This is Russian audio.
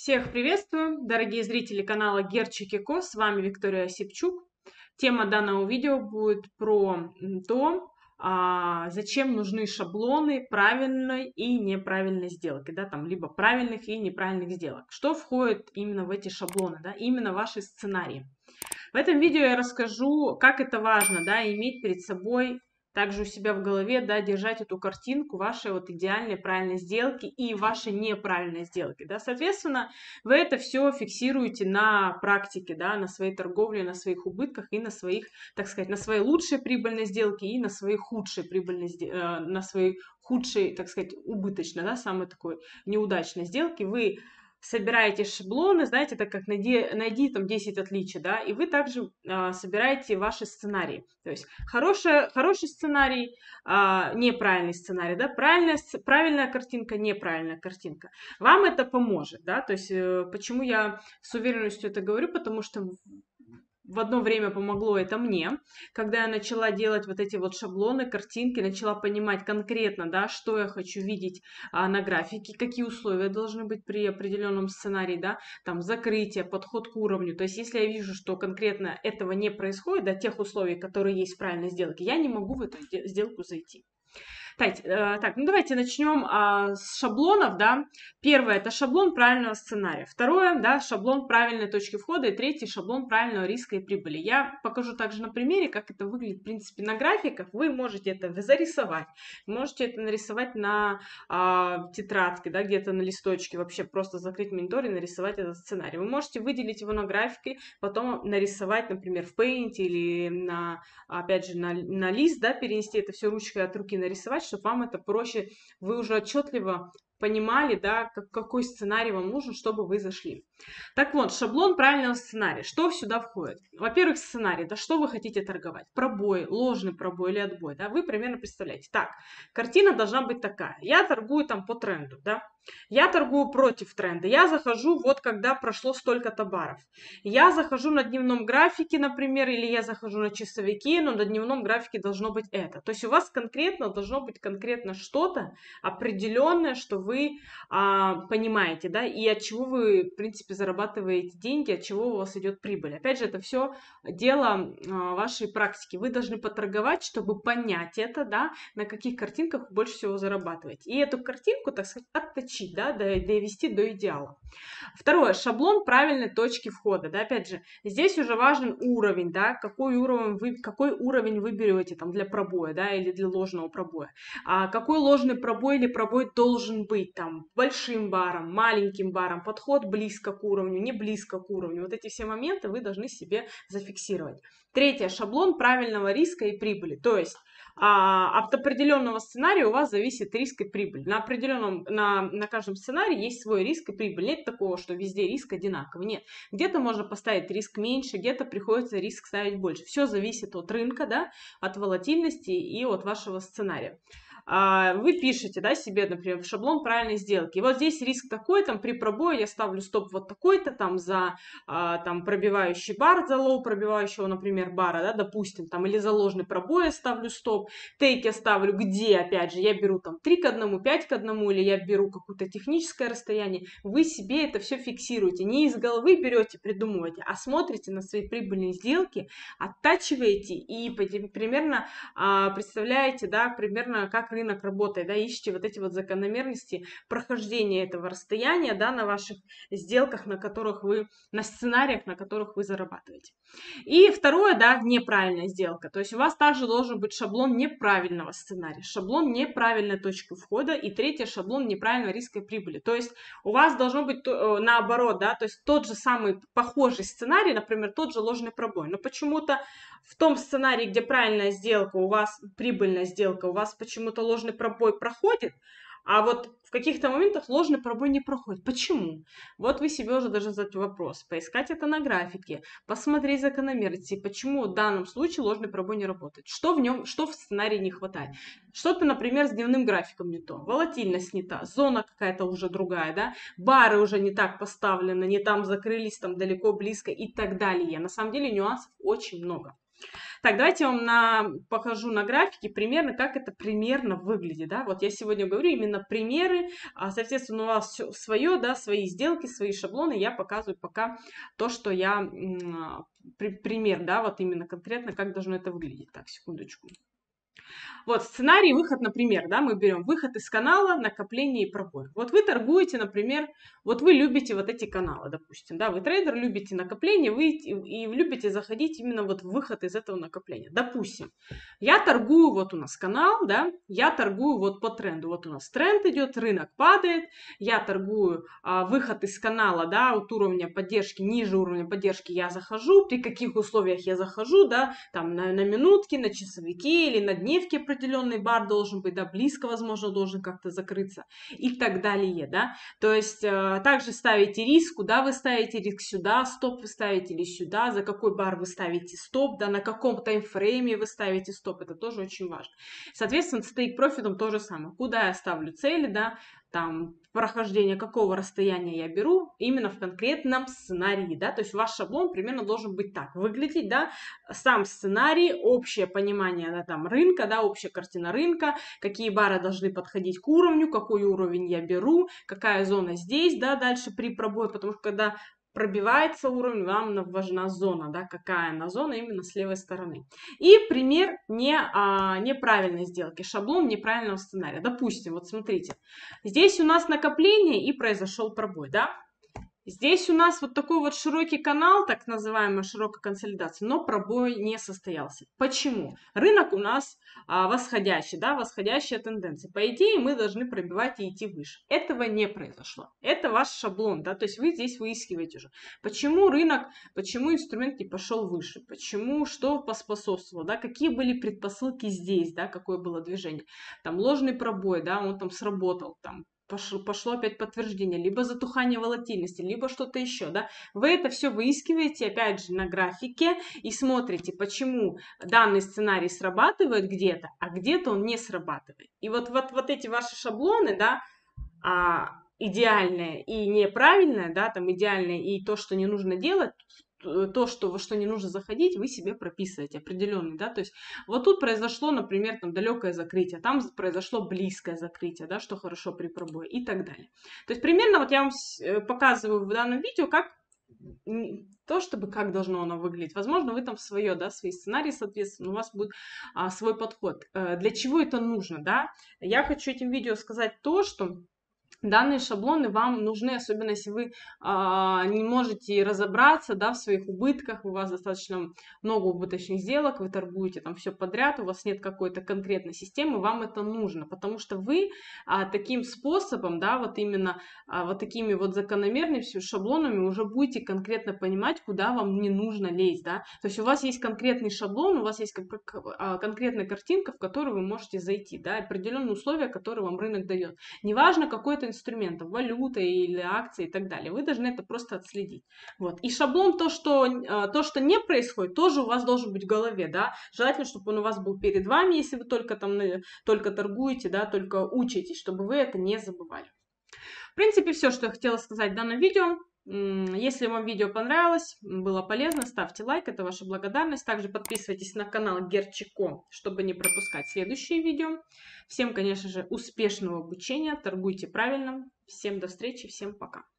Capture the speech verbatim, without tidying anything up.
Всех приветствую, дорогие зрители канала Герчик и Ко, с вами Виктория Осипчук. Тема данного видео будет про то, а, зачем нужны шаблоны правильной и неправильной сделки, да, там, либо правильных и неправильных сделок. Что входит именно в эти шаблоны, да, именно ваши сценарии. В этом видео я расскажу, как это важно, да, иметь перед собой также у себя в голове, да, держать эту картинку вашей вот идеальной правильной сделки и вашей неправильной сделки, да. Соответственно, вы это все фиксируете на практике, да, на своей торговле, на своих убытках и на своих, так сказать, на своей лучшей прибыльной сделке и на своей худшей прибыльной, э, на своей худшей, так сказать, убыточной, да, самой такой неудачной сделке. Вы собираете шаблоны, знаете, так как найди, найди там десять отличий, да, и вы также а, собираете ваши сценарии. То есть хорошая, хороший сценарий, а, неправильный сценарий, да, правильная, правильная картинка, неправильная картинка. Вам это поможет, да, то есть э, почему я с уверенностью это говорю, потому что в одно время помогло это мне, когда я начала делать вот эти вот шаблоны, картинки, начала понимать конкретно, да, что я хочу видеть а, на графике, какие условия должны быть при определенном сценарии, да, там закрытие, подход к уровню. То есть если я вижу, что конкретно этого не происходит, да, тех условий, которые есть в правильной сделке, я не могу в эту сделку зайти. Так, э, так, ну давайте начнем а, с шаблонов, да. Первое — это шаблон правильного сценария. Второе, да, шаблон правильной точки входа. И третий — шаблон правильного риска и прибыли. Я покажу также на примере, как это выглядит, в принципе, на графиках. Вы можете это зарисовать, можете это нарисовать на а, тетрадке, да, где-то на листочке, вообще просто закрыть монитор и нарисовать этот сценарий. Вы можете выделить его на графике, потом нарисовать, например, в Paint или на, опять же, на, на лист, да, перенести это все ручкой от руки нарисовать, чтобы вам это проще, вы уже отчетливо понимали, да, как, какой сценарий вам нужен, чтобы вы зашли. Так вот, шаблон правильного сценария. Что сюда входит? Во-первых, сценарий, да, что вы хотите торговать? Пробой, ложный пробой или отбой, да, вы примерно представляете. Так, картина должна быть такая. Я торгую там по тренду, да, я торгую против тренда. Я захожу вот когда прошло столько-то баров. Я захожу на дневном графике, например, или я захожу на часовике, но на дневном графике должно быть это. То есть у вас конкретно должно быть конкретно что-то определенное, что вы а, понимаете, да, и от чего вы, в принципе, зарабатываете деньги, от чего у вас идет прибыль. Опять же, это все дело а, вашей практики. Вы должны поторговать, чтобы понять это, да, на каких картинках вы больше всего зарабатываете. И эту картинку, так сказать, отточить, да, довести до идеала. Второе, шаблон правильной точки входа, да, опять же, здесь уже важен уровень, да, какой уровень вы, какой уровень вы берете там для пробоя, да, или для ложного пробоя, а какой ложный пробой или пробой должен быть там большим баром, маленьким баром, подход близко к уровню, не близко к уровню, вот эти все моменты вы должны себе зафиксировать. Третье, шаблон правильного риска и прибыли, то есть а, от определенного сценария у вас зависит риск и прибыль. На определенном, на, на каждом сценарии есть свой риск и прибыль. Нет такого, что везде риск одинаковый. Нет. Где-то можно поставить риск меньше, где-то приходится риск ставить больше. Все зависит от рынка, да, от волатильности и от вашего сценария. Вы пишете, да, себе, например, в шаблон правильной сделки. И вот здесь риск такой, там при пробое я ставлю стоп вот такой-то, там за там пробивающий бар, за лоу пробивающего, например, бара, да, допустим, там, или за ложный пробой я ставлю стоп, тейк я ставлю где, опять же, я беру там три к одному, пять к одному, или я беру какое-то техническое расстояние. Вы себе это все фиксируете. Не из головы берете, придумываете, а смотрите на свои прибыльные сделки, оттачиваете и примерно представляете, да, примерно как рынок работает, да, ищите вот эти вот закономерности прохождения этого расстояния, да, на ваших сделках, на которых вы, на сценариях, на которых вы зарабатываете. И второе, да, неправильная сделка, то есть у вас также должен быть шаблон неправильного сценария, шаблон неправильной точки входа, и третье, шаблон неправильного риска и прибыли, то есть у вас должно быть наоборот, да, то есть тот же самый похожий сценарий, например, тот же ложный пробой, но почему-то в том сценарии, где правильная сделка, у вас прибыльная сделка, у вас почему-то ложный пробой проходит, а вот в каких-то моментах ложный пробой не проходит. Почему? Вот вы себе уже должны задать вопрос, поискать это на графике, посмотреть закономерности, почему в данном случае ложный пробой не работает, что в нем, что в сценарии не хватает. Что-то, например, с дневным графиком не то, волатильность не та, зона какая-то уже другая, да, бары уже не так поставлены, не там закрылись, там далеко, близко и так далее. На самом деле нюансов очень много. Так, давайте я вам на, покажу на графике примерно, как это примерно выглядит, да. Вот я сегодня говорю именно примеры, а, соответственно, у вас все свое, да, свои сделки, свои шаблоны. Я показываю пока то, что я, м, при, пример, да, вот именно конкретно, как должно это выглядеть. Так, секундочку. Вот сценарий, выход, например, да, мы берем выход из канала, накопление и пробой. Вот вы торгуете, например, вот вы любите вот эти каналы, допустим, да, вы трейдер, любите накопление, вы и, и любите заходить именно вот в выход из этого накопления. Допустим, я торгую, вот у нас канал, да, я торгую вот по тренду, вот у нас тренд идет, рынок падает, я торгую а, выход из канала, да, от уровня поддержки, ниже уровня поддержки я захожу, при каких условиях я захожу, да, там на, на минутки, на часовики или на дневки определенный бар должен быть, да, близко, возможно, должен как-то закрыться и так далее, да. То есть э, также ставите риск, куда вы ставите риск, сюда стоп вы ставите или сюда, за какой бар вы ставите стоп, да, на каком таймфрейме вы ставите стоп, это тоже очень важно. Соответственно, с тейк-профитом то же самое, куда я ставлю цели, да, там, прохождение какого расстояния я беру, именно в конкретном сценарии, да, то есть ваш шаблон примерно должен быть так выглядеть, да, сам сценарий, общее понимание, да, там, рынка, да, общая картина рынка, какие бары должны подходить к уровню, какой уровень я беру, какая зона здесь, да, дальше при пробое, потому что когда пробивается уровень, вам важна зона, да, какая она зона именно с левой стороны. И пример не, а, неправильной сделки, шаблон неправильного сценария. Допустим, вот смотрите, здесь у нас накопление и произошел пробой, да. Здесь у нас вот такой вот широкий канал, так называемая широкая консолидация, но пробой не состоялся. Почему? Рынок у нас а, восходящий, да, восходящая тенденция. По идее мы должны пробивать и идти выше. Этого не произошло. Это ваш шаблон, да, то есть вы здесь выискиваете уже. Почему рынок, почему инструмент не пошел выше, почему, что поспособствовало, да, какие были предпосылки здесь, да, какое было движение. Там ложный пробой, да, он там сработал, там. Пошло, пошло опять подтверждение, либо затухание волатильности, либо что-то еще, да, вы это все выискиваете, опять же, на графике и смотрите, почему данный сценарий срабатывает где-то, а где-то он не срабатывает. И вот, вот, вот эти ваши шаблоны, да, а, идеальное и неправильное, да, там идеальное и то, что не нужно делать, то, что, во что не нужно заходить, вы себе прописываете определенный, да, то есть вот тут произошло, например, там далекое закрытие, там произошло близкое закрытие, да, что хорошо при пробое и так далее. То есть примерно вот я вам показываю в данном видео, как то, чтобы как должно оно выглядеть. Возможно, вы там свое, да, свои сценарии, соответственно, у вас будет а, свой подход. Э, для чего это нужно, да? Я хочу этим видео сказать то, что данные шаблоны вам нужны, особенно если вы а, не можете разобраться, да, в своих убытках, у вас достаточно много убыточных сделок, вы торгуете там все подряд, у вас нет какой-то конкретной системы, вам это нужно, потому что вы а, таким способом, да, вот именно а, вот такими вот закономерными шаблонами уже будете конкретно понимать, куда вам не нужно лезть, да, то есть у вас есть конкретный шаблон, у вас есть как, как, а, конкретная картинка, в которую вы можете зайти, да, определенные условия, которые вам рынок дает. Неважно, какой это инструментов, валюта или акции и так далее. Вы должны это просто отследить. Вот. И шаблон, то что, то, что не происходит, тоже у вас должен быть в голове, да. Желательно, чтобы он у вас был перед вами, если вы только там, только торгуете, да, только учитесь, чтобы вы это не забывали. В принципе, все, что я хотела сказать в данном видео. Если вам видео понравилось, было полезно, ставьте лайк, это ваша благодарность. Также подписывайтесь на канал Герчико, чтобы не пропускать следующие видео. Всем, конечно же, успешного обучения, торгуйте правильно. Всем до встречи, всем пока.